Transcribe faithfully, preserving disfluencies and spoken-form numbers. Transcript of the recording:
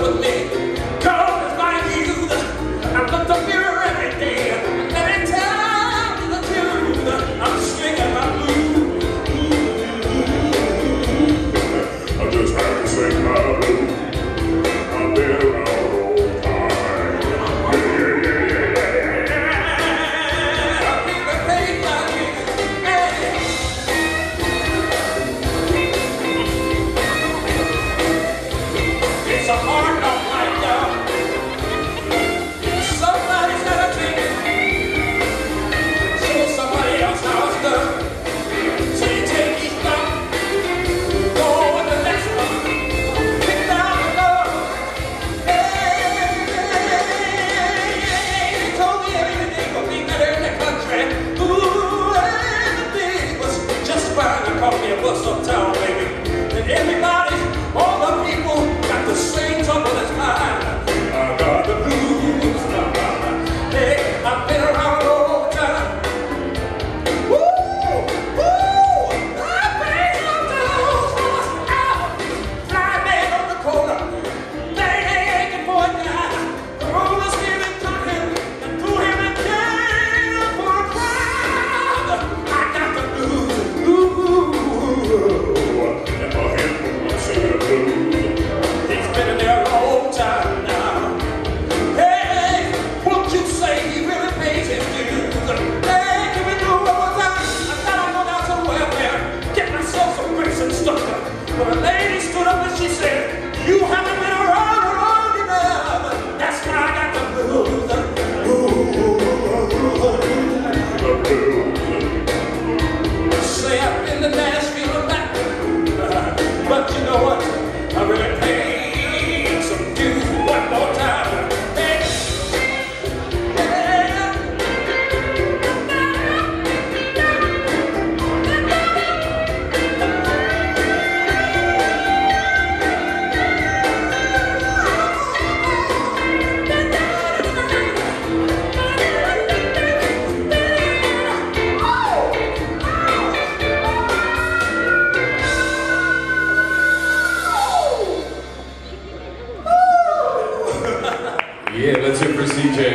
with me. Cause it's my youth. I look the mirror every day. Let me tell you the truth. I'm singing my blues. I just had to sing my blues. I've been around all time. Yeah, yeah, yeah, yeah, yeah. I'll be the pain like you. Hey. It's a hard knock right now. Somebody's gotta take it. Show somebody else how it's done. So you take each bump, go with the next one, pick down the door. Hey, they told me everything would be better in the country. Ooh, everything was just fine. I called me a bus uptown, baby. And everybody, all the people, got the same trouble as mine. I got the blues. Hey, I've been around all the time. Woo! Woo! I paid some dues. I was out. Fly man on the corner. They aching for a guy. The rollers came and took him and threw him in jail for a crime. I got the blues. Ooh. And my hand was singing the blues. He's been in there a long time now. Hey, won't you say he really pays his dues? Hey, can we do one more time? I thought I'd go down to the welfare, get myself some bricks and stuff. But a lady stood up and she said, you haven't been around long enough. That's why I got the blues. The blues. Say I've been to Nashville and back. But you know what? I really paid some dues one more time. Hey. Yeah, let's hear for C J.